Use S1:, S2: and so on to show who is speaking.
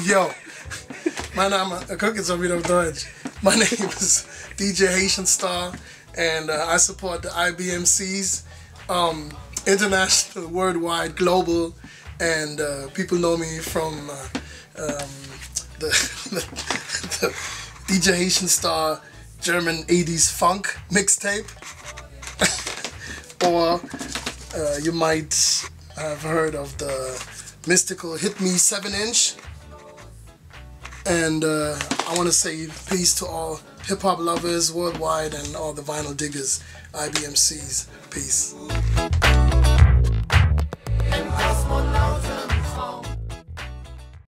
S1: Yo, mein Name, guck jetzt mal wieder auf Deutsch. My name is DJ Haitian Star, and I support the IBMCs, international, worldwide, global, and people know me from the DJ Haitian Star German 80s funk mixtape, or you might have heard of the mystical Hit Me 7-inch. And I want to say peace to all hip-hop lovers worldwide and all the vinyl diggers, IBMCs. Peace.